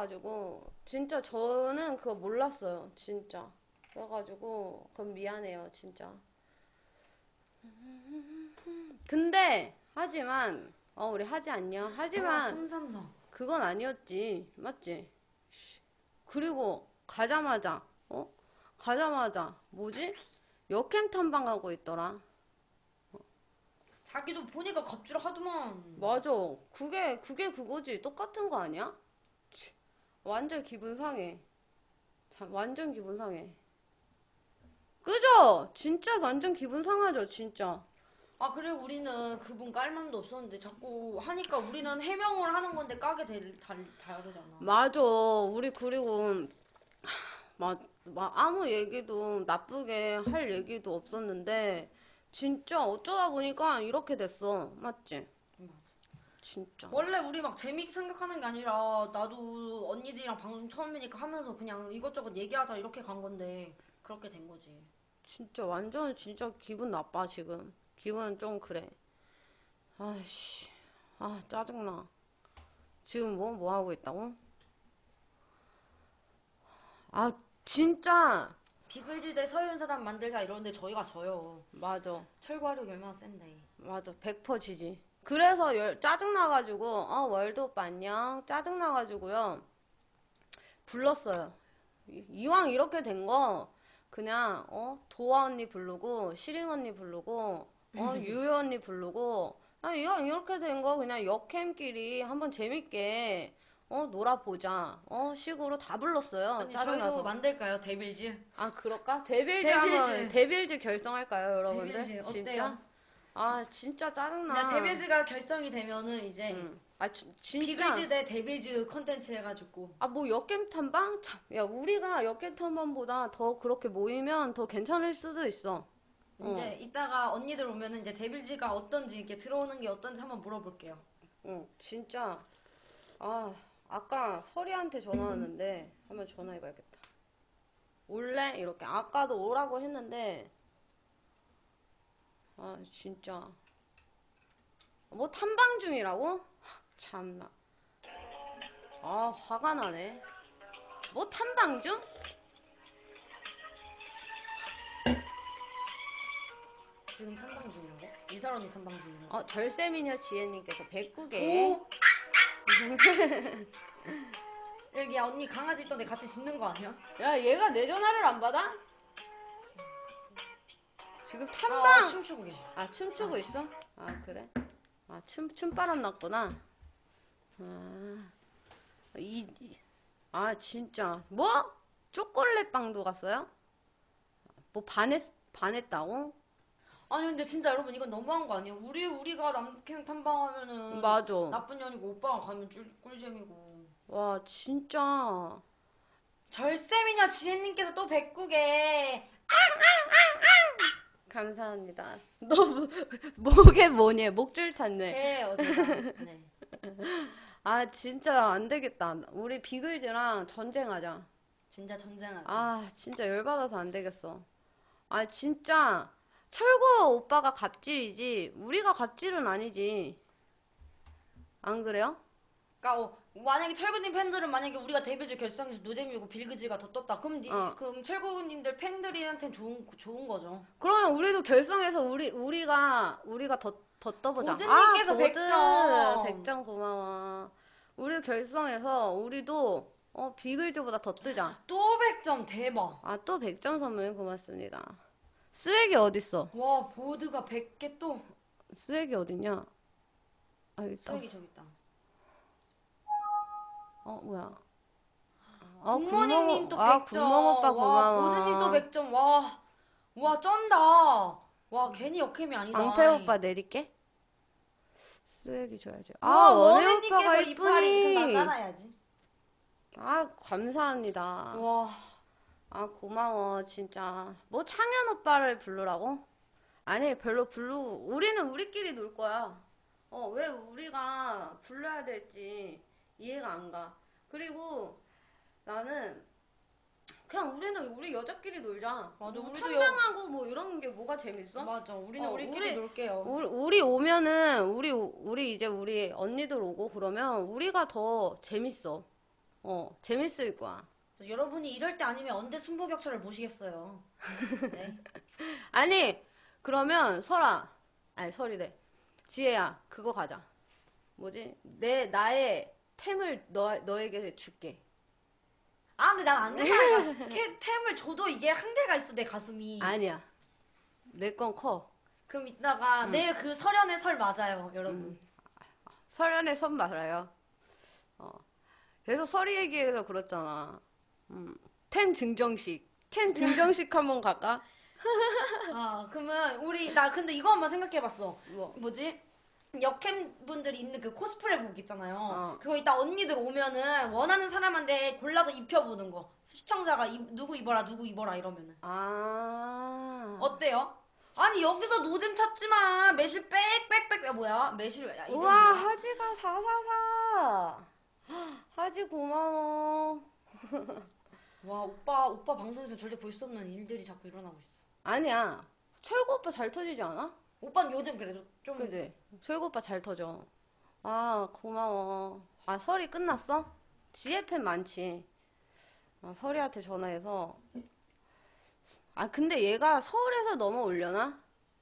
그래가지고 진짜 저는 그거 몰랐어요. 진짜. 그래가지고 그건 미안해요. 진짜. 근데 하지만 우리 하지 안녕. 하지만 333. 그건 아니었지. 맞지? 그리고 가자마자 뭐지? 역캠 탐방하고 있더라. 자기도 보니까 갑질 하더만. 맞아. 그게 그거지. 똑같은 거 아니야? 완전 기분 상해. 완전 기분 상해. 그죠? 진짜 완전 기분 상하죠, 진짜. 아, 그리고 우리는 그분 깔 맘도 없었는데 자꾸 하니까 우리는 해명을 하는 건데 까게 다르잖아. 맞아. 우리 그리고 아무 얘기도 나쁘게 할 얘기도 없었는데 진짜 어쩌다 보니까 이렇게 됐어. 맞지? 맞아. 진짜. 원래 우리 막 재밌게 생각하는 게 아니라 나도 언니들이랑 방송 처음이니까 하면서 그냥 이것저것 얘기하자 이렇게 간 건데 그렇게 된 거지. 진짜 완전 진짜 기분 나빠 지금. 기분 좀 그래. 아이씨. 짜증나. 지금 뭐 하고 있다고? 아, 진짜. 비글즈대 서윤사단 만들자 이러는데 저희가 져요. 맞아. 철거하력이 얼마나 센데. 맞아. 100% 지지. 그래서 짜증나가지고, 월드 오빠 안녕. 짜증나가지고요. 불렀어요. 이왕 이렇게 된 거, 그냥, 도아 언니 부르고, 시링 언니 부르고, 유효 언니 부르고, 이왕 이렇게 된 거, 그냥 역캠끼리 한번 재밌게, 놀아보자. 식으로 다 불렀어요. 언니 짜증나서. 저희도 만들까요? 데빌즈? 아, 그럴까? 데빌즈 데빌즈. 한번, 데빌즈 결성할까요, 여러분들? 데빌즈 진짜? 어때요? 진짜 나 짜증나. 데빌즈가 결성이 되면은 이제 진짜. 비글즈 대 데빌즈 컨텐츠 해가지고 뭐 역겜 탐방? 참, 야, 우리가 역겜 탐방보다 더 그렇게 모이면 더 괜찮을 수도 있어. 이제 이따가 언니들 오면은 이제 데빌즈가 어떤지 이렇게 들어오는 게 어떤지 한번 물어볼게요. 진짜. 아까 설이한테 전화 왔는데 한번 전화해봐야겠다. 올래? 이렇게. 아까도 오라고 했는데, 진짜. 뭐 탐방 중이라고? 참나. 화가 나네. 뭐 탐방 중? 지금 탐방 중이라고? 이설 언니 탐방 중이라고? 절세미녀 지혜님께서 109개. 오! 여기 언니 강아지 있던데 같이 짖는 거 아니야? 야, 얘가 내 전화를 안 받아? 지금 탐방. 춤추고 계셔. 춤추고 있어? 그래? 춤바람 났구나. 진짜. 뭐? 초콜릿 빵도 갔어요? 뭐 반했다고? 아니 근데 진짜 여러분 이건 너무한 거 아니에요? 우리가 남캠 탐방하면은 맞아. 나쁜 년이고 오빠가 가면 꿀잼이고. 와, 진짜. 절세미녀 지혜님께서 또 109개. 감사합니다. 너, 목에 뭐니? 목줄 탔네. 개예요 제가. 네. 진짜 안 되겠다. 우리 비글즈랑 전쟁하자. 진짜 전쟁하자. 진짜 열받아서 안 되겠어. 진짜. 철구 오빠가 갑질이지. 우리가 갑질은 아니지. 안 그래요? 그러니까 만약에 철구님 팬들은 만약에 우리가 데뷔즈 결성해서 노잼이고 빌그즈가 더 떴다. 그럼 철구님들 팬들한테는 좋은 거죠. 그러면 우리도 결성해서 우리가 더 떠보자. 보드님께서 보드 100점. 100점 고마워. 우리 결성해서 우리도 비글즈보다 더 뜨자. 또 100점 대박. 또 100점 선물 고맙습니다. 쓰레기 어딨어? 와 보드가 100개 또. 쓰레기 어딨냐? 여기 있다. 쓰레기 저기 있다. 뭐야? 굿모닝님 또 100점. 굿모닝 오빠 고마워. 보드님 또 100점. 와 쩐다. 와 괜히 역캠이 아니다. 방패 오빠 내릴게. 쓰레기 줘야지. 원혜 원혜님께서 오빠가 이빨이 나 이쁘니. 따라야지. 감사합니다. 와. 고마워, 진짜. 뭐, 창현 오빠를 부르라고? 아니, 별로 우리는 우리끼리 놀 거야. 왜 우리가 불러야 될지 이해가 안 가. 그리고 나는, 그냥 우리 여자끼리 놀자. 맞아, 뭐 우리도 탐방하고 뭐 이런 게 뭐가 재밌어? 맞아. 우리는 우리끼리 놀게요. 우리 오면은, 우리 이제 우리 언니들 오고 그러면 우리가 더 재밌어. 재밌을 거야. 여러분이 이럴 때 아니면 언제 순보격차를 보시겠어요. 네. 아니, 그러면 설이래. 지혜야, 그거 가자. 뭐지? 나의 템을 너에게 줄게. 아, 근데 난 안 된다. 템을 줘도 이게 한계가 있어, 내 가슴이. 아니야. 내 건 커. 그럼 이따가, 내 그 설연의 설 맞아요, 여러분. 설연의 선 말아요. 계속 설이 얘기해서 그렇잖아. 템 증정식. 템 증정식 한번 갈까? 아, 그러면 나 근데 이거 한번 생각해봤어. 뭐? 뭐지? 역캠 분들이 입는 그 코스프레복 있잖아요. 어. 그거 이따 언니들 오면은 원하는 사람한테 골라서 입혀보는 거. 시청자가 누구 입어라 이러면은. 아. 어때요? 아니 여기서 노잼 찾지 마. 매실 빽빽빽 뭐야? 매실 이름 우와, 뭐야? 하지가 444. 하지 고마워. 와 오빠 방송에서 절대 볼 수 없는 일들이 자꾸 일어나고 있어. 아니야. 철구 오빠 잘 터지지 않아? 오빠는 요즘 그래도 좀 그지? 철구 오빠 잘 터져. 아, 고마워. 아, 설이 끝났어? 지혜 팬 많지. 설이한테 전화해서. 아, 근데 얘가 서울에서 넘어오려나?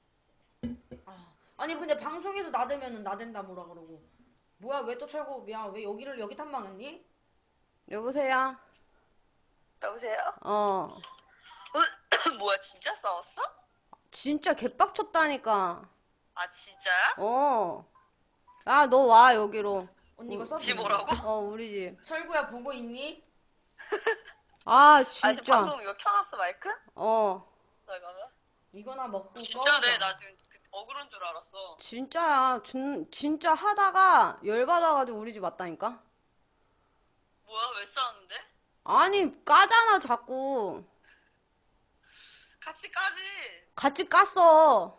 아니 근데 방송에서 나대면은 나댄다 뭐라 그러고. 뭐야 왜 또 철구 왜 여기 탐방했니? 여보세요? 여보세요? 어. 뭐야, 진짜 싸웠어? 진짜 개빡쳤다니까. 아, 진짜야? 어. 아, 너 와, 여기로. 언니 이거 썼지? 집 오라고? 우리 집. 철구야 보고 있니? 아, 아, 지금 진짜. 방송 이거 켜놨어, 마이크? 어. 잠깐만. 이거나 먹고 진짜네, 꺼자. 나 지금 억울한 줄 알았어. 진짜야. 진짜 하다가 열받아가지고 우리 집 왔다니까? 뭐야, 왜 싸웠는데? 아니, 까잖아, 자꾸. 같이 까지. 같이 깠어.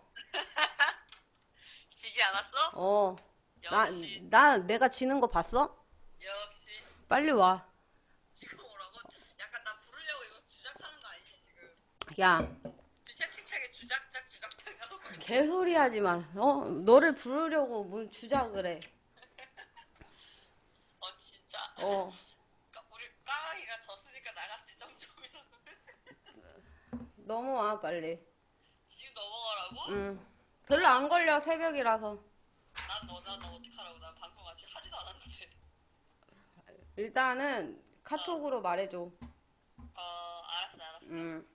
지지 않았어? 어. 역시, 내가 지는 거 봤어? 역시. 빨리 와. 지금 오라고? 약간 나 부르려고 이거 주작하는 거 아니지, 지금? 야, 지금 채팅창에 주작작 하고 있어. 개소리 하지 마. 너를 부르려고 뭘 주작을 해. 진짜. 어. 우리 까마귀가 졌으니까 나갔지, 점점이라도. 넘어와, 빨리. 지금 넘어가라고? 응. 별로 안 걸려, 새벽이라서. 난 어떡하라고. 난 방송 아직 하지도 않았는데. 일단은 카톡으로 말해줘. 알았어. 응.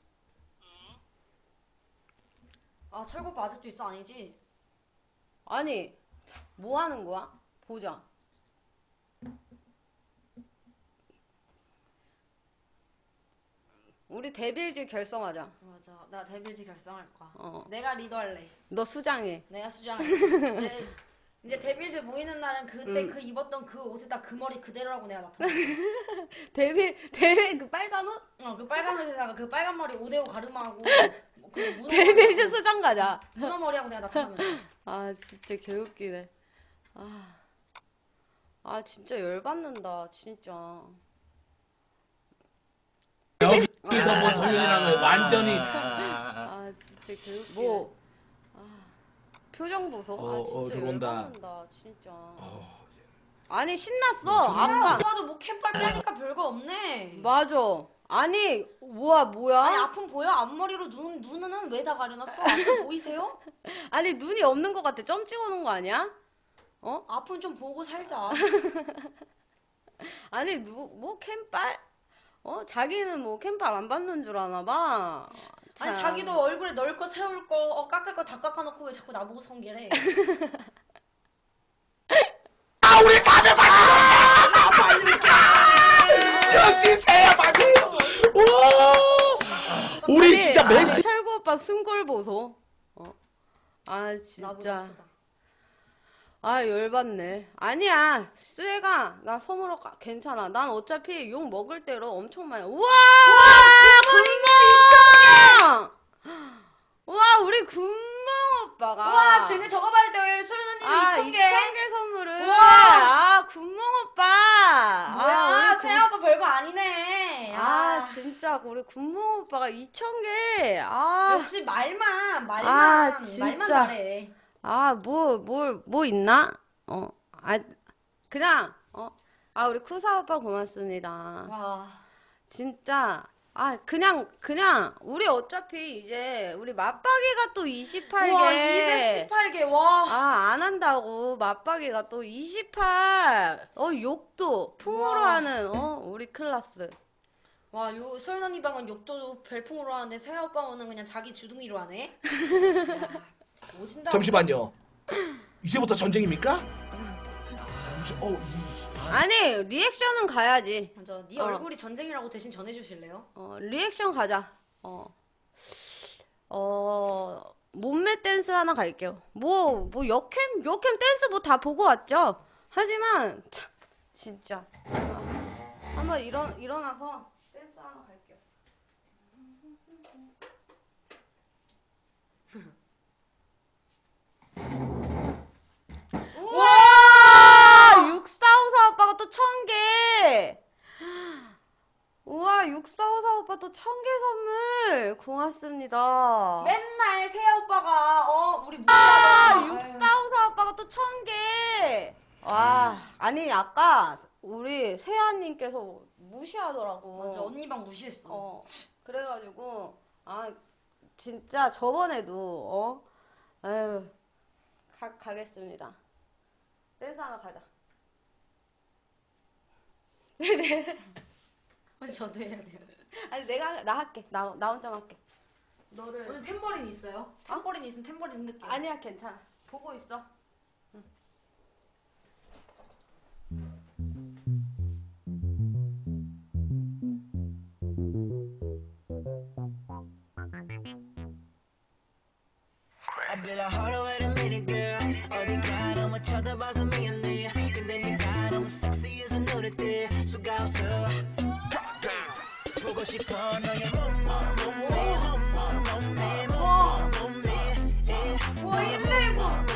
아 철구 오빠 아직도 있어 아니지? 아니, 뭐 하는 거야? 보자. 우리 데빌즈 결성하자. 맞아. 나 데뷔지 결성할 거야. 어. 내가 리더할래. 너 수장해. 내가 수장할래. 이제 데뷔지 모이는 날은 그때 그 입었던 그 옷에다 그 머리 그대로라고 내가 나타나. 데빌 그 빨간 옷? 그 빨간 옷에다가 그 빨간 머리 오데오 가르마하고 그 문어 데빌즈 머리하고 수장 가자. 문어 머리하고 내가 나타나면. 아, 진짜 개웃기네. 진짜 열받는다, 진짜. 여기서 뭐 소연이라는 완전히 진짜 개웃기네. 표정 보소. 진짜 들어온다. 열받는다, 진짜. 아니, 신났어. 아까. 오빠도 뭐 캠빨 빼니까 별거 없네. 맞아. 아니, 뭐야? 아니 아픔 보여? 앞머리로 눈은 왜 다 가려놨어? 아픔 보이세요? 아니, 눈이 없는 것 같아. 점 찍어놓은 거 아니야? 아픔 좀 보고 살자. 아니, 뭐 캠빨? 자기는 뭐 캠빨 안 받는 줄 아나 봐. 아니 참. 자기도 얼굴에 넣을 거 세울 거 깎을 거 다 깎아놓고 왜 자꾸 나보고 성질해? 우리 다들 여기세요 빨리. 우리 진짜 멘트. 철구 오빠 승골 보소. 나보다 진짜. 쓰다. 열받네. 아니야, 쇠가, 나 섬으로 괜찮아. 난 어차피 욕 먹을 대로 엄청 많이. 우와! 군몽! 우와, 우리 군몽 오빠가. 와 쟤네 저거 받을 때 소연언니 2,000개. 2,000개 선물을. 우와! 군몽 오빠. 뭐야 우리 세아 오빠 별거 아니네. 진짜, 우리 군몽 오빠가 2,000개. 역시 말만 진짜. 잘해. 뭐 있나? 그냥, 아, 우리 쿠사 오빠 고맙습니다. 와. 진짜, 그냥, 우리 어차피 이제, 우리 맞박이가 또 28개. 와, 218개, 와. 안 한다고. 맞박이가 또 28. 욕도 풍으로 우와. 하는, 우리 클라스. 와, 소연 언니 방은 욕도 별풍으로 하는데 세아 오빠 방은 그냥 자기 주둥이로 하네. 야, 오진다. 잠시만요. 이제부터 전쟁입니까? 아니, 리액션은 가야지. 맞아. 네 얼굴이 전쟁이라고 대신 전해주실래요? 리액션 가자. 몸매 댄스 하나 갈게요. 역캠 댄스 뭐 다 보고 왔죠? 하지만, 참, 진짜. 한번 일어나서 댄스 하나 갈게요. 우와! 6454 오빠가 또 1000개! 우와, 6454 오빠 또 1000개 선물! 고맙습니다. 맨날 세아 오빠가 우리 아, 무시하잖아. 6454 오빠가 또 1000개! 와, 아니, 아까 우리 세아님께서 무시하더라고. 맞아, 언니 방 무시했어. 그래가지고, 진짜 저번에도, 가겠습니다. 댄스 하나 가자. 네네. 저도 해야 돼요. 아니, 나 할게. 나 혼자만 할게. 너를. 오늘 탬버린 있어요? 탬버린 있으면 탬버린 흔들게요. 아니야, 괜찮아. 보고 있어. 응. I bet I heard wait a minute girl 어디가 너무 쳐다봐서 미안해 근데 네가 너무 섹시해서 노렸대 수가 없어 보고 싶어 너의 몸매 와, 119!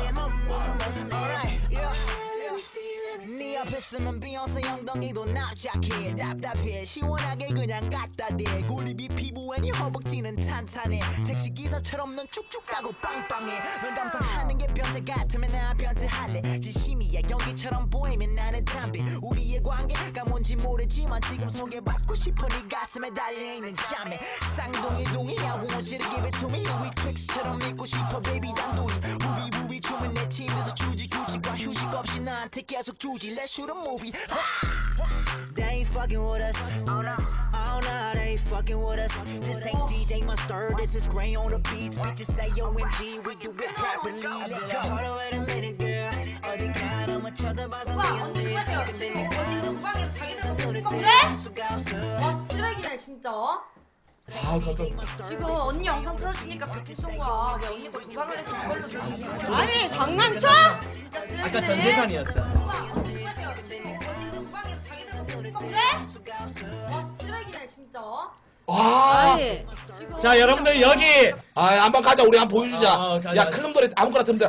네 앞에 있으면 비욘세 엉덩이도 납작해 답답해 시원하게 그냥 갖다 대 고립이 피부에 네 허벅지는 탄탄해 택시기사처럼 넌 쭉쭉 가고 빵빵해 널 감상하는 게 변태 같으면 난 변태할래 진심이야 연기처럼 보이면 나는 담배 우리의 관계가 뭔지 모르지만 지금 소개받고 싶어 네 가슴에 달려있는 자매 쌍둥이 동이야 won't you give it to me 우리 트릭스처럼 믿고 싶어 baby 단둘이 우비 춤은 내 팀에서 주지 규칙과 휴식 없이 나한테 계속 주지 Let's shoot a movie They ain't fucking with us Oh no, they ain't fucking with us This ain't DJ Mustard, this is Gray on the beats Bitches say OMG, we do it properly Let go, hold on, wait a minute girl 어디가 너무 쳐다봐서 오빠, 언니 미안해 그만해요. 근데 지금 네가 언니 너무 방에서 자기들 거 섹시해서 못 노렸대 수가 없어 와, 쓰레기네, 진짜. 깜짝. 지금 언니 영상 틀어주니까 백지 쏜 거야. 왜 언니도 그 방을 해서 그걸로 들으시는 거야? 아니, 장난쳐? 진짜 쓰레기네. 아까 전재산이었어. 오빠, 언니 그만해요. 지금 언니 그 방에서 자기들 거 그래? 와, 쓰레기네, 진짜. 와. 아니, 지금 자, 여러분들 여기 한번 가자. 우리 한번 보여주자. 가자, 야, 가자. 클럽 노래 아무거나 틀면 돼.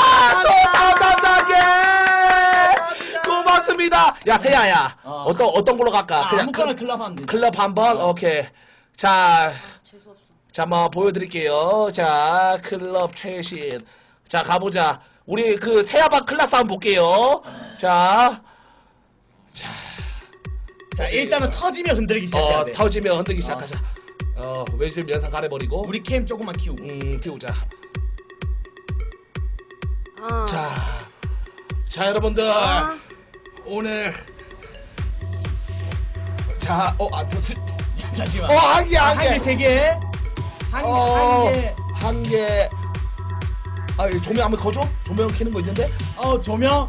감사하게. 고맙습니다. 야, 세야야. 어떤 걸로 갈까? 아무거나 클럽 하면 돼. 클럽 한번. 오케이. 자, 재수없어. 자, 한번 보여드릴게요. 자, 클럽 최신. 자, 가보자. 우리 그 세야바 클라스 한번 볼게요. 자, 자, 일단은 터지면 흔들기 시작해야 돼. 터지면 흔들기 시작하자. 외줄 면상 가려버리고. 우리 캠 조금만 키우고. 키우자. 자, 여러분들. 오늘. 자, 잠시만. 한 개. 한 개, 세 개. 한 개. 한 개. 이 조명 한번 꺼줘? 조명 켜는 거 있는데? 조명.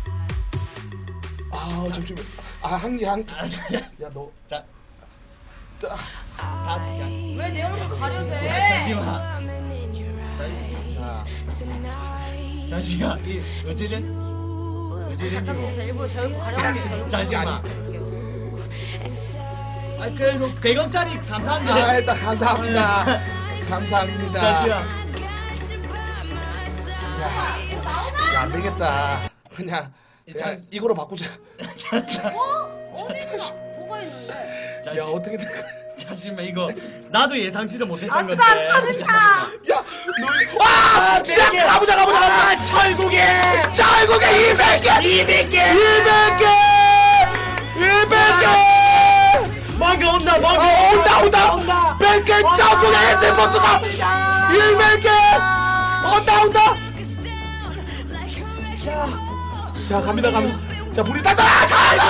잠시만. 한 개. 야, 너. 자, 자. 다 자. 왜 내 얼굴 가려대? 잠시만. 잠시만. 어찌된? 잠깐만, 제가 일부러 제 얼굴 가려고 잠시만. 그래도 100원짜리 감사합니다. 일단 감사합니다. 감사합니다. 잠시만. 야, 안 되겠다. 그냥 이거로 바꾸자. 어디는 뭐가 있는데? 야, 어떻게 될까? 잠시만, 이거 나도 예상치도 못했던 건데. 아싸, 터진다! 야, 와! 자, 가보자! 철국에 200개! 200개! 100개 전국의 멤버스가 100개 온다. 자 갑니다. 자 불이 탔다.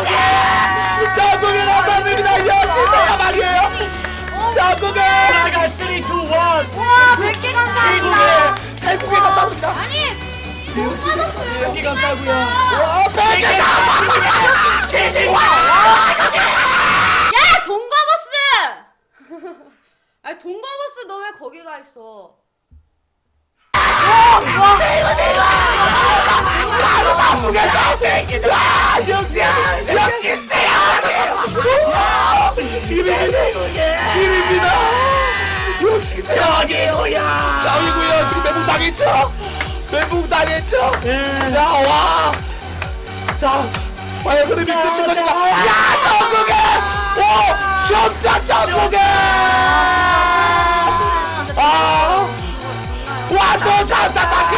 전국에 감사드립니다. 역시 대야말이에요. 전국에 나가 3, 2, 1. 와 100개 감사합니다. 태국에 감사합니다. 아니 돈 받았어요. 100개 감사하고요. 와 100개 야 돈가버스! 아니 돈가버스 너 왜 거기 가 있어? 집입니다. 역시 짱이에요야. 짱이고요. 지금 멘붕 당했죠? 멘붕 당했죠? 예. 자, 와. 자, 과연 흐름이 끝인 것인가? 야, 전국에! 오! 진짜 전국에! 아! 완전 단단하게!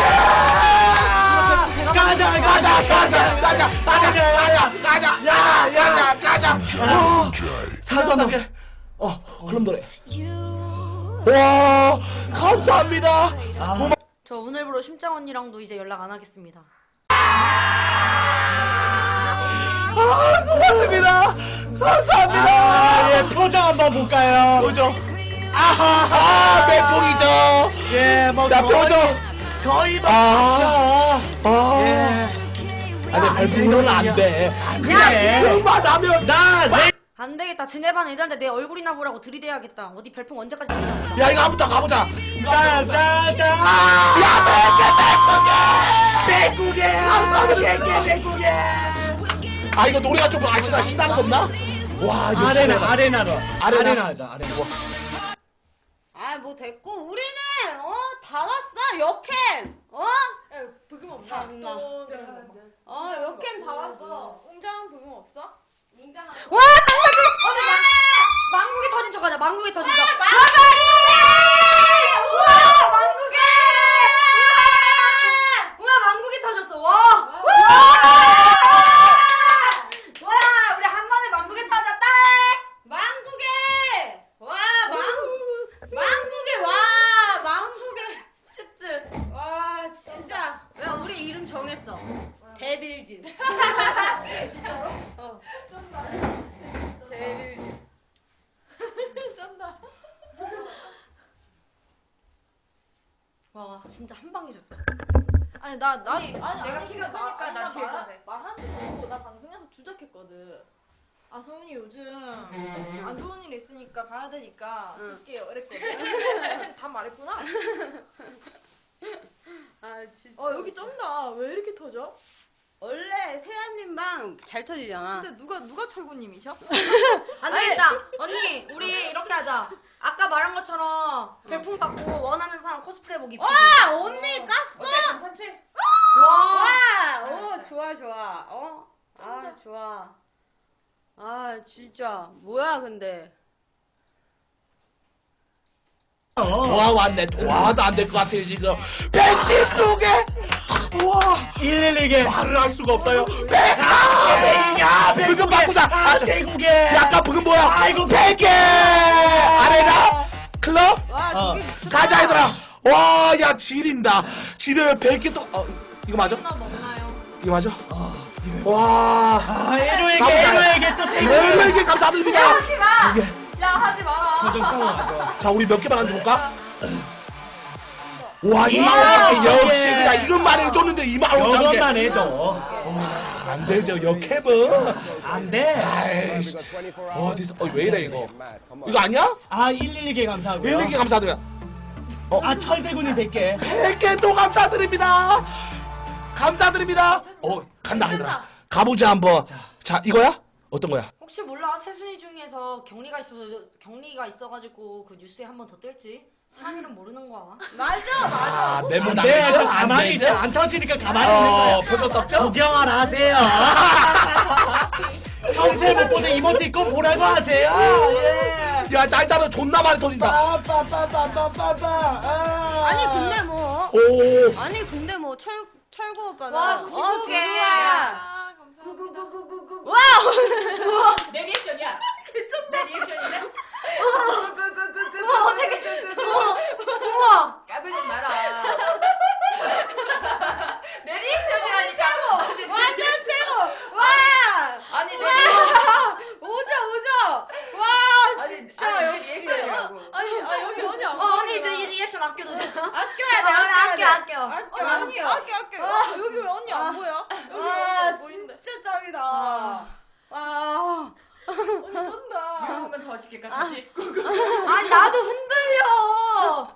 가자! 살살하게. 그럼 노래. 와, 감사합니다. 저 오늘부로 심장 언니랑도 이제 연락 안 하겠습니다. 고맙습니다. 감사합니다. 예, 표정 한번 볼까요? 표정. 아하, 멘붕이죠. 예, 뭐 자, 표정. 거의 뭐 아, 맞죠. 예. 아니, 발표는 안 돼. 그래. 그만 하면 나 안 되겠다. 쟤네 반 애들한테 내 얼굴이나 보라고 들이대야겠다. 어디 별풍 언제까지 들이자. 야, 이거 한번 가보자. 짜자자. 야, 백국에! 아, 이거 노래가 좀 아시나 신나는 거 없나? 와, 이거 아레나로. 아레나. 아레나 하자. 아레나. 아 뭐 됐고 우리는 다 왔어 역캠 부금 없나? 역캠 다 왔어. 웅장한 부금 없어? 웅장한. 와 당사진. 망국이 터진 척하자. 망국이 터진 척. 우와 망국에! 우와 망국이 터졌어. 와. 와 우리 한 번에 망국에 터졌다. 망국에! 와 망국에 와 망국에 쯧쯧. 와 진짜 야 우리 이름 정했어. 데빌진. 진짜로? 쩐다. 데빌진. 쩐다. 와 진짜 한 방에 졌다. 아니 나 내가 키가 크니까 나 뒤에 있어야 돼. 말하는 거 나 방송에서 주작했거든. 아 성훈이 요즘 안 좋은 일 있으니까 가야 되니까 응. 쓸게요 이랬거든. 다 말했구나. 아 진짜. 여기 쩐다. 왜 이렇게 터져? 원래 세아님 방 잘 터지잖아. 근데 누가 철구님이셔? 안 되겠다. 언니 우리 이렇게 하자. 아까 말한 것처럼 별풍 받고 원하는 사람 코스프레 보기. 와 언니 깠어. 괜찮지? 와, 오 좋아. 아 좋아. 아 진짜 뭐야 근데. 와, 왔네. 와, 나 안 될 것 같아, 지금. 112개! 우와! 112개. 말을 할 수가 없어요. 백야! 부금 바꾸자! 대국에. 약간 부금 뭐야? 아이고, 100개! 아레나? 클럽? 와 저기 가자, 얘들아! 와, 야, 지린다. 지를 100개 또, 이거 맞아? 이거 맞아? 와. 에로에게 또 에로에게 감사드립니다. 야 하지 마라. 표정 싸워 가죠. 자, 우리 몇 개만 안 줄까? 와, 25,000개. 역시 그냥 이것만 해줬는데 25,000개. 이것만 해도 안 되죠, 역캡은. 안 돼. 아이씨. 어디서, 왜 이래, 이거. 이거 아니야? 아 112개 감사하고요. 100개 감사드려요. 아 철새군이 100개. 100개 또 감사드립니다. 감사드립니다. 간다, 얘들아. 가보자, 한번. 자, 이거야? 어떤 거야? 혹시 몰라 세순이 중에서 경리가 있어가지고 그 뉴스에 한 번 더 뜰지. 사람 이름 모르는 거야. 맞아. 메모 네, 당했죠? 좀 가만히 있어. 안 터지니까 가만히 있는 거야. 표정 썩죠? 구경을 하세요. 평소에 못 보는 이모티콘 보라고 하세요. 예. 야, 날짜는 존나 많이 터진다. 빠빠빠빠빠빠빠. 아니 근데 뭐 오. 철구 오빠가 와, 99개. 아 감사합니다. 구구구구구구. 와. 내 리액션이야. 내 리액션인데? 구구구구구구. 우와. 까불지 마라. 내 리액션이라니까. 완전 최고. 와. 아니 내 오죠. 와, 아니, 진짜 아니, 역시. 리액션이라고. 여기 언니 안 언니 이제 이 리액션 아껴도 돼. 아껴야 돼. 아껴. 언니 아껴. 여기 왜 언니 안 보여? 여기 아, 언니 보이는데. 진짜 짱이다. 와. 언니 쏜다. 이러면 더 죽겠다. 그치? 아니, 나도 흔들려.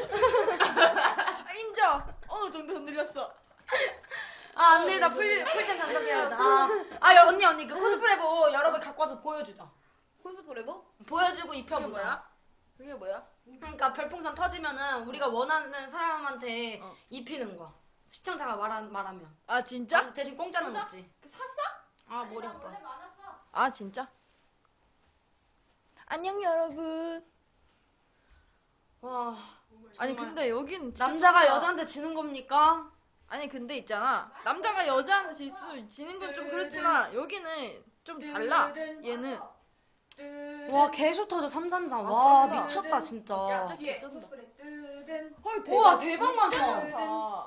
인정. 어느 정도 흔들렸어. 안 돼. 나 풀템 장착해야 돼. 언니 그 코스프레복 여러 번 갖고 와서 보여주자. 코스프레복? 보여주고 입혀보자. 그게 뭐야? 그러니까 별풍선 터지면은 우리가 원하는 사람한테 어. 입히는 거. 시청자가 말하면. 아 진짜? 아니, 대신 공짜는 없지. 샀어? 아 머리 아파. 아 진짜? 안녕 여러분. 와. 아니 정말. 근데 여긴 진짜 남자가 좁다. 여자한테 지는 겁니까? 아니 근데 있잖아. 남자가 여자한테 지는 건 좀 그렇지만 여기는 좀 달라. 얘는 와 계속 터져 333. 와 미쳤다 진짜. 진짜 개쩐다. 헐 우와 대박 많다. 많다.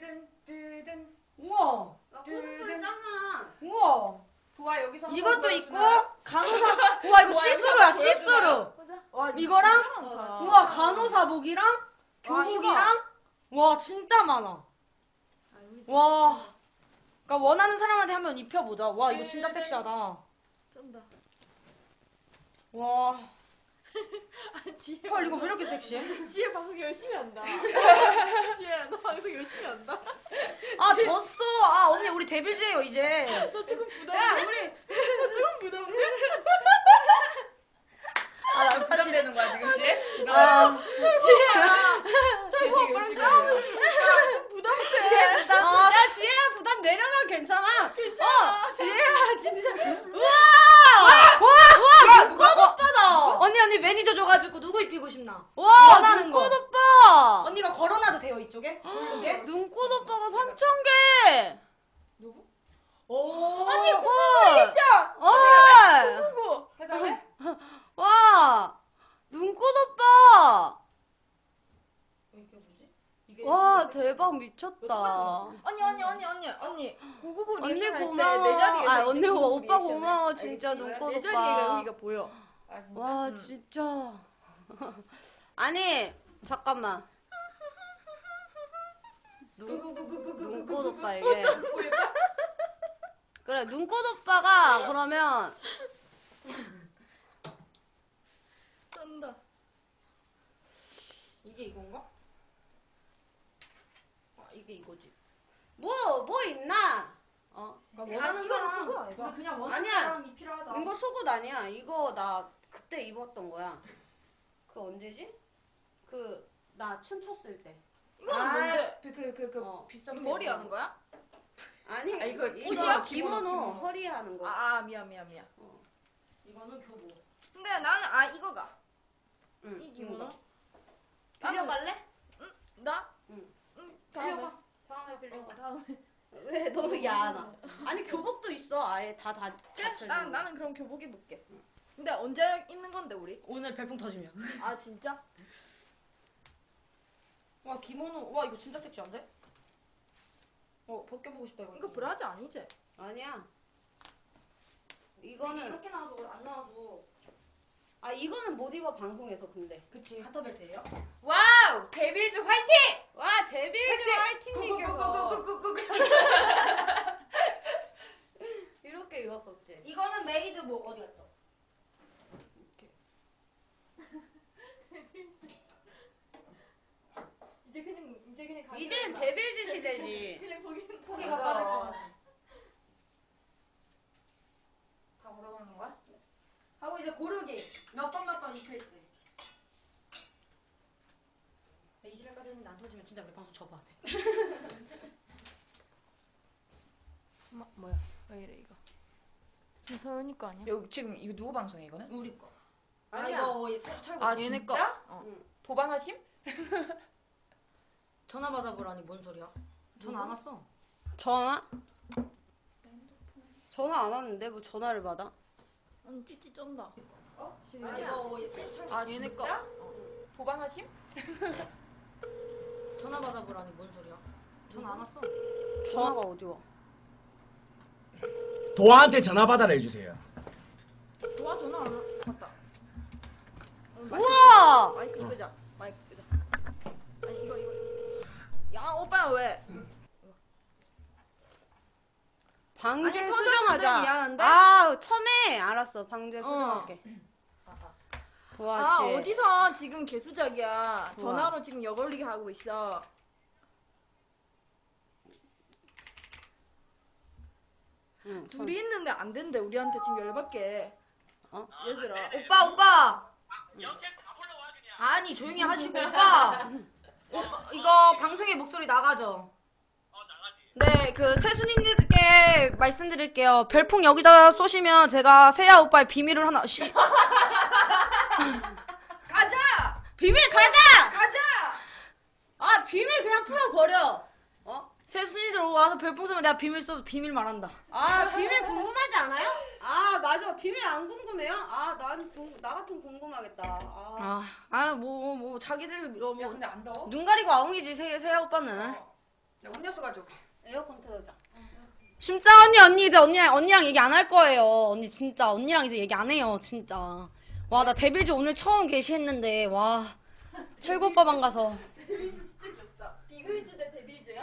우와. 코스프레 짱아. 우와. 좋아 여기서 이것도 있고 간호사. 우와 이거 시스루야 시스루. 와 이거랑 많다. 우와 간호사복이랑 교복이랑 와 진짜 많아. 와. 그러니까 원하는 사람한테 한번 입혀보자. 와 이거 진짜 섹시하다. 쩐다. 와. 지혜 헐 이거 왜 이렇게 섹시해? 지혜 방송 열심히 한다. 지혜 너 방송 열심히 한다. 아 졌어. 아 언니 우리 데뷔제예요 이제. 너 조금 부담해. 너 조금 부담해. 아 부담되는 거야 지금 지혜? 아, 지혜야. 저거 빨리 좀 부담돼. 야, 지혜야, 부담 내려놔, 괜찮아. 지혜야, 진짜. 우와! 와 눈꽃 오빠다. 언니 매니저 줘가지고 누구 입히고 싶나? 와, 원하는 거. 눈꽃 오빠. 언니가 걸어놔도 돼요 이쪽에? 이게? 눈꽃 오빠가 3,000개. 누구? 오. 언니, 헐. 진짜. 누구? 해달래? 와, 눈꽃 오빠. 이게 뭐지? 이게 와, 대박 미쳤다. 언니 999 언니 리액션 할때 고마워. 내 자리에 아, 언니 있는 오빠 리액션을. 고마워, 진짜 알겠지? 눈꽃 내 오빠. 자리가 여기가 보여. 아 진짜? 와, 응. 진짜. 아니, 잠깐만. 눈꽃 오빠에게. 그래, 눈꽃 오빠가 그러면 쩐다. 이게 이건가? 아, 이게 이거지. 뭐 있나? 그러니까 원하는 사람. 이거. 우리 그냥 원하는 아니야. 사람이 필요하다. 이거 속옷 아니야. 이거 나 그때 입었던 거야. 그 언제지? 그 나 춤췄을 때. 이거는 뭔데? 어. 비싼 이거 머리 하는 거야? 아니, 아, 이거 이거 기모노, 기모노 기모노. 허리에 하는 거. 미안. 이거는 교복. 근데 나는 이거가. 응, 이 기모노? 빌려갈래? 나? 응. 다음에. 빌려가. 다음에 빌려가. 다음에. 왜 너무 야하나? 아니 교복도 있어. 아예 다 그래, 갖춰져. 나는 그럼 교복 입을게. 근데 언제 입는 건데 우리? 오늘 별풍 터지면. 아 진짜? 와 기모노. 와 이거 진짜 섹시한데? 벗겨보고 싶다 이거. 이거 브라지 아니지? 아니야. 이거는 이거는 이렇게 나와도 안 나와도. 이거는 못 입어 방송에서 근데. 그치. 카터벨트예요? 와우! 데빌즈 화이팅! 와 데뷔 화이팅님께서 이렇게 입었었지. 이거는 메이드 뭐 어디 갔어? 이제 그냥 가게 이제는 된다. 데빌즈 시대지. 그냥 거기는 포기가 빠질 것 같아. 다 걸어놓는 거야? 하고 이제 고르기. 몇 번 입혀있지. 이 시간까지 했는데 안 터지면 진짜 우리 방송 접어야 돼. 뭐야? 왜 이래 이거? 이거 서연이 거 아니야? 여기 지금 이거 누구 방송이야 이거는? 우리 거. 아니야. 이거 철거. 아 얘네 거. 진짜? 응. 도반하심? 전화 받아보라니 뭔 소리야? 전화 안 왔어. 전화? 전화 안 왔는데 뭐 전화를 받아? 언니 찌찌 쩐다. 아 얘네 거. 도방하심? 전화 받아보라니 뭔 소리야? 전화 안 왔어. 전화가 어디 와? 도아한테 전화 받아라 해주세요. 도와 전화 안 와. 맞다. 우와! 마이크 끄자. 마이크 끄자. 아니 이거. 야 오빠 왜? 방제 아니, 수정하자. 터졌는데 미안한데? 아, 첨예. 알았어. 방제 수정할게. 좋아, 아 지. 어디서 지금 개수작이야. 좋아. 전화로 지금 역 올리게 하고 있어. 응, 둘이 있는데 안 된대. 우리한테 지금 열받게. 어? 얘들아. 오빠. 아니 조용히 하시고 오빠. 오빠 이거 방송에 목소리 나가죠? 네, 그 세순이님께 말씀드릴게요. 별풍 여기다 쏘시면 제가 세아 오빠의 비밀을 하나 가자. 비밀 가자! 가자. 아, 비밀 그냥 풀어버려. 어? 세순이들 와서 별풍 쏘면 내가 비밀 말한다. 아, 비밀 궁금하지 않아요? 아, 맞아. 비밀 안 궁금해요? 아, 나 같으면 궁금하겠다. 아. 뭐 자기들 뭐 근데 안 더워? 눈 가리고 아웅이지 세아 오빠는. 야 음료수 가져. 에어컨 틀어자. 심장 언니 이제 언니랑 얘기 안 할 거예요. 언니 진짜 언니랑 이제 얘기 안 해요 진짜. 와 나 데빌즈 오늘 처음 게시했는데 와 철구 오빠 방 가서. 비글즈 대 데빌즈야?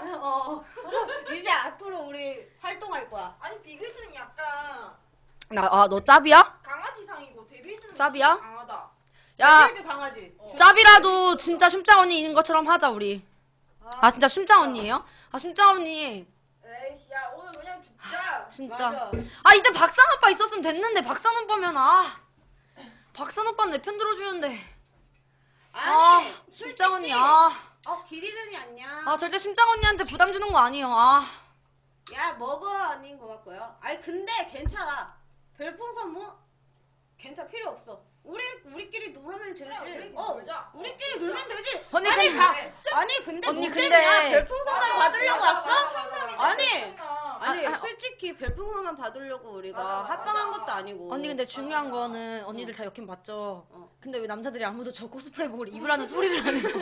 이제 앞으로 우리 활동할 거야. 아니 비글즈는 약간 너 짭이야? 강아지상이고 데빌즈는 짭이야? 진짜 강하다. 야 데빌즈 강아지. 짭이라도 진짜 심장 언니 있는 것처럼 하자 우리. 아 진짜 심장 언니예요? 아 심장 언니 에이씨 야 오늘 그냥 죽자. 진짜. 맞아. 아 이때 박산 오빠 있었으면 됐는데 박산 오빠면 박산 오빠는 내 편 들어주는데. 아니, 심장 언니 기리는이 안녕. 절대 심장 언니한테 부담 주는 거 아니에요. 야, 먹어. 아닌 것 같고요. 아니, 근데 괜찮아. 별풍선 뭐? 괜찮아. 필요 없어. 우리끼리 놀면 되지. 우리끼리 놀자. 우리끼리 놀면 되지. 언니, 아니, 근데- 근데 언니, 문제는 근데- 그냥 별풍선만 받으려고 왔어? 아니, 아니 아, 솔직히 별풍선만 받으려고 우리가 맞아. 합방한 것도 아니고. 언니 근데 중요한 거는 언니들 다 역행 맞죠? 어. 근데 왜 남자들이 아무도 저 코스프레 보고 입으라는 소리를 안 해요?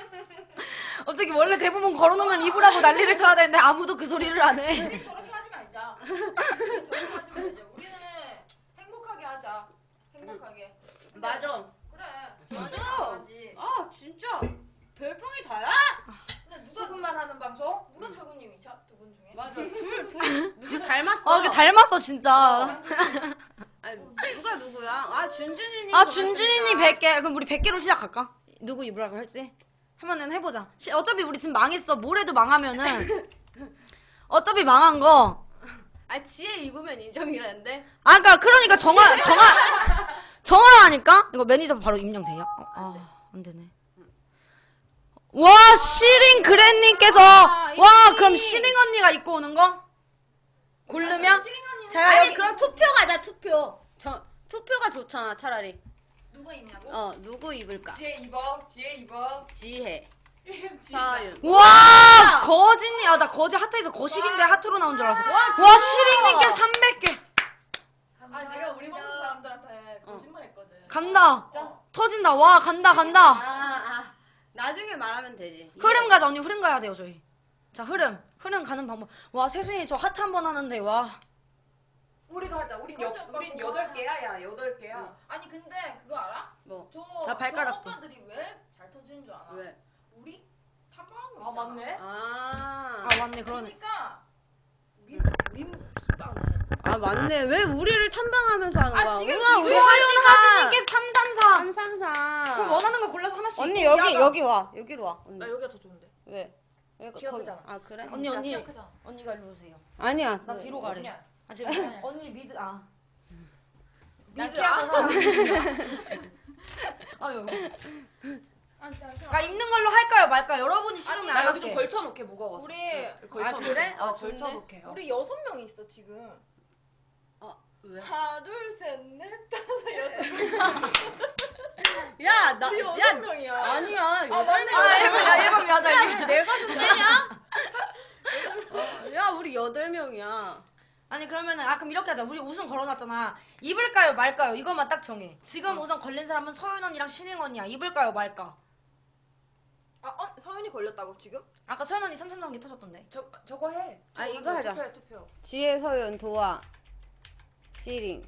어떻게 원래 대부분 걸어놓으면 입으라고 난리를 쳐야 되는데 아무도 그 소리를 안 해. 우리 저렇게 하지 말자. 우리 저렇게 하지 말자. 우리는 행복하게 하자. 행복하게. 맞아. 그래. 맞아. 하지. 아, 진짜. 별풍이 다야? 근데 누가 수금만 하는 방송? 누가 철구님이죠? 두 분 중에? 맞아. 둘이 닮았어. 이게 닮았어 진짜. 아니, 누가 누구야? 아, 준준이님. 준준이니 100개. 그럼 우리 100개로 시작할까? 누구 입으라고 할지? 한번 해보자. 어차피 우리 지금 망했어. 뭐래도 망하면은 어차피 망한 거. 아, 지혜 입으면 인정이라는데? 그러니까 정화하니까 이거 매니저 바로 임명돼요? 안 되네. 와, 시링 그랜님께서 와, 그럼 시링 언니가 입고 오는 거? 고르면? 아니, 그럼 투표 가자, 투표. 투표가 좋잖아, 차라리. 누가 있냐고? 누구 입을까? 지혜 입어. 지혜 입어. 지혜. 사윤. 와, 거진이, 나 거지 하트에서 거식인데 하트로 나온 줄 알았어. 와, 시링님께 300개. 아 내가 우리 방송 사람들한테 거짓말 했거든. 간다. 터진다. 와, 간다. 나중에 말하면 되지. 흐름 가자, 언니 흐름 가야 돼요, 저희. 자, 흐름 가는 방법. 와, 세순이 저 하트 한 번 하는데, 와. 우리도 하자. 우린 8개야, 야. 8개야. 아니 근데 그거 알아? 뭐? 나 발가락도. 저 오빠들이 왜 잘 터지는 줄 알아? 왜? 우리 탐방하는 거 있잖아. 맞네. 맞네, 그러네. 그러니까 우리 맞네. 왜 우리를 탐방하면서 하는 거야? 지금 우와, 우리 하윤 하윤아. 하진님께 334. 333. 그럼 원하는 거 골라서 하나씩. 언니, 야가. 여기 와. 여기로 와. 언니. 나 여기가 더 좋은데. 왜? 여기가 키가 거기- 크잖아. 그래? 언니. 키가 크잖아. 언니가 일로 오세요. 아니야. 나 뒤로 가래. 그냥. 지금 언니 미드, 미드 키하잖아. 아유. 입는 걸로 할까요, 말까요? 여러분이 싫으면 안 할게. 걸쳐놓게 무거워. 우리 그래? 좋은데? 걸쳐놓게. 우리 6명 있어 지금. 왜? 하나, 둘, 셋, 넷, 다섯, 여섯. 야, 우리 6명이야. 아니야. 일곱 명 하자. 내가 좀 세냐? 야, 우리 8명이야. 아니 그러면은 그럼 이렇게 하자. 우리 우선 걸어놨잖아. 입을까요 말까요? 이것만 딱 정해. 지금 우선 걸린 사람은 서윤 언니랑 신행 언니야. 입을까요 말까? 서윤이 걸렸다고 지금? 아까 서윤 언니 삼삼단계 터졌던데. 저거 해. 아, 저거 이거 하자. 하자. 투표. 지혜, 서윤, 도아, 시링.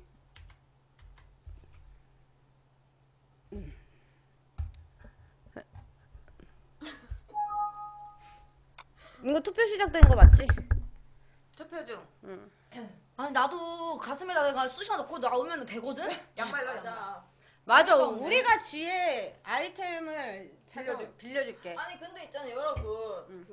이거 투표 시작된 거 맞지? 투표 중. 응. 아니 나도 가슴에다 내가 쑤셔 넣고 나오면 되거든? 양말로 양말. 맞아. 맞아. 그러니까 우리가 지혜 아이템을 빌려줄게. 아니 근데 있잖아요 여러분 응.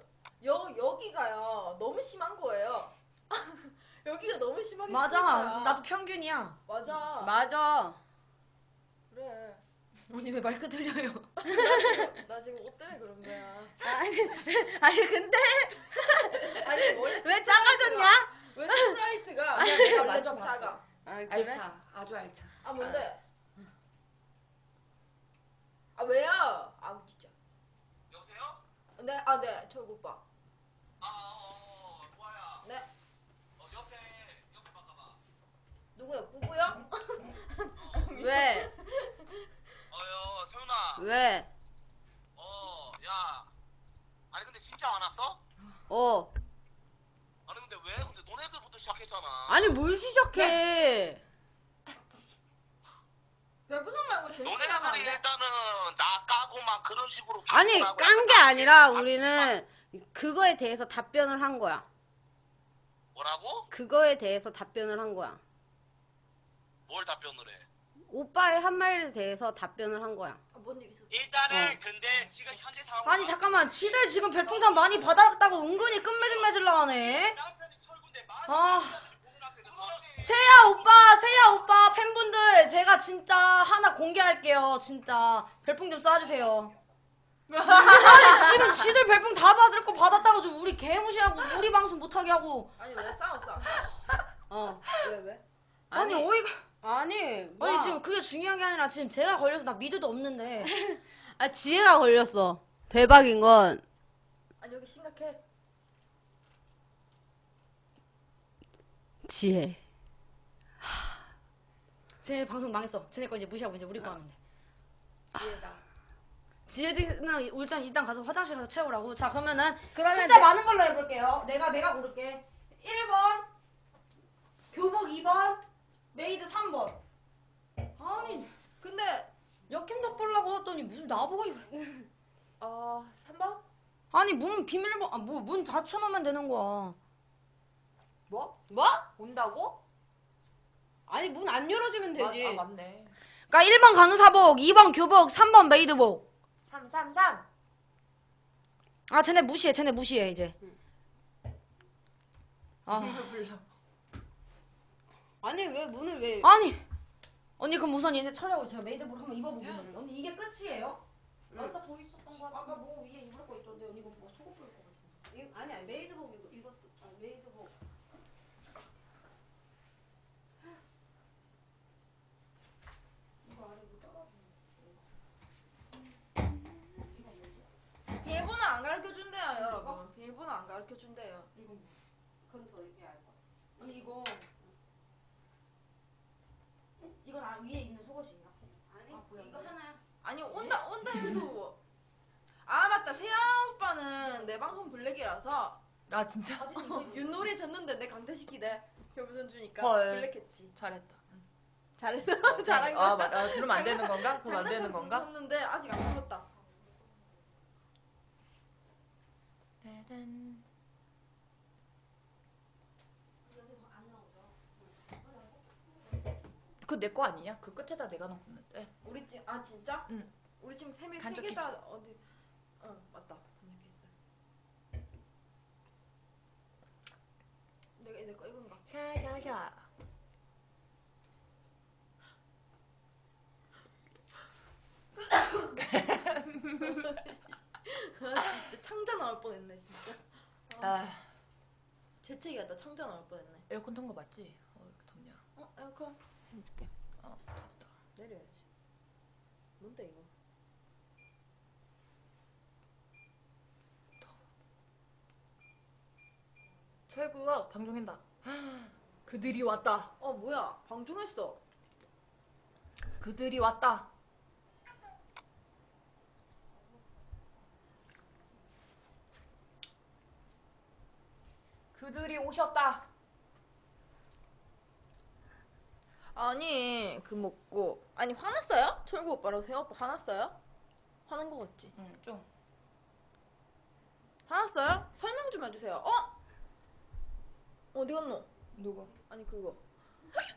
여기가요 너무 심한 거예요. 여기가 너무 심하게 맞아. 거야. 나도 평균이야. 맞아. 맞아. 그래. 언니 왜 마이크 들려요? 나 지금 옷 때문에 그런 거야. 아니 근데 아니 왜 작아졌냐? 왜 스프라이트가 아니야, 내가 원래 좀 만져봤어. 작아. 아, 그래? 알차. 아주 알차. 아 뭔데? 아 왜요? 아 진짜. 여보세요? 네 저 오빠. 뭐야? 네. 옆에 바꿔봐. 누구요? 구구요? 왜? 서윤아. 왜? 야. 아니 근데 진짜 안 왔어? 어. 아니 근데 왜? 근데 너네들부터 시작했잖아. 아니 뭘 시작해? 별부선 말고 재밌게 하면 안 너네들이 돼? 일단은 나 까고 막 그런 식으로 아니 방송하고 깐 게 약간 아니라 막 우리는 그거에 대해서 답변을 한 거야. 뭐라고? 그거에 대해서 답변을 한 거야. 뭘 답변을 해? 오빠의 한 말에 대해서 답변을 한 거야. 뭔 일 있었어? 일단은 어. 근데 지금 현재 상황 아니 잠깐만. 지들 지금 별풍선 많이 받았다고 은근히 끝맺음 맺으려 하네. 남편이 철군데 말 아. 세야 오빠 팬분들 제가 진짜 하나 공개할게요. 진짜 별풍 좀 쏴주세요. 아니 지금 지들 별풍 다 받을 거 받았다고 좀 우리 개무시하고 우리 방송 못하게 하고. 아니 왜 싸웠어? 왜? 아니 어이가. 아니 아니 지금 그게 중요한 게 아니라 지금 제가 걸려서 나 미드도 없는데. 아 지혜가 걸렸어. 대박인 건 아니 여기 심각해. 지혜. 쟤네 방송 망했어. 쟤네 거 이제 무시하고 이제 우리 거 하면 돼. 지혜다. 지혜는 일단 가서 화장실 가서 채우라고. 자 그러면은 그러면 숫자 많은 걸로 해볼게요. 내가 고를게. 1번 교복 2번 메이드 3번. 아니 근데 역캠 덕보려고 했더니 무슨 나보고 이걸. 3번? 아니 문 비밀번 문 닫혀놓으면 되는 거야. 뭐? 뭐? 온다고? 아니 문 안 열어주면 되지. 맞네. 그러니까 1번 간호사복, 2번 교복, 3번 메이드복. 333. 아 쟤네 무시해 이제. 아 아니 왜 문을 왜? 아니 언니 그럼 우선 얘네 처리하고 제가 메이드복 한번 입어보고. 언니 이게 끝이에요? 아까 더 있었던 거 아까 뭐 위에 입을 거 있던데 언니 이거 뭐 속옷 입을 거 같아. 아니야 메이드복 이거 메이드복. 비밀번호 안 가르쳐 준대요 여러분. 비밀번호 안 가르쳐 준대요. 그건 더 이게 알고. 언니 이거 이건 위에 있는 속옷이에요? 아니 뭐야, 이거 뭐야. 하나야. 아니 온다 해도. 아 맞다 세아 오빠는 내 방송 블랙이라서 아 진짜? 윷놀이 졌는데 내 강퇴시키대. 별부선 주니까 헐. 블랙했지. 잘했다. 잘했어. 잘한 거야. 그러면 안 되는 건가? 그럼 안 되는 건가? 졌는데 아직 안 죽었다. 따단. 그거 내 거 아니냐? 그 끝에다 내가 넣었는데. 우리 지금 진짜? 응. 우리 지금 세 간접 개다 어디? 맞다. 간접했어. 내거 이건가? 샤샤샤. 진짜 창자 나올 뻔했네 진짜. 아, 재채기하다 창자 나올 뻔했네. 에어컨 턴 거 맞지? 이렇게 덥냐? 에어컨 해줄게. 덥다. 내려야지. 뭔데 이거? 철구가 방송한다. 그들이 왔다. 뭐야? 방종했어. 그들이 왔다. 그들이 오셨다. 아니, 아니, 화났어요? 철구 오빠랑 세아 오빠 화났어요? 화난 거 같지? 응, 좀. 화났어요? 설명 좀 해주세요. 어디 갔노? 누가? 아니, 그거.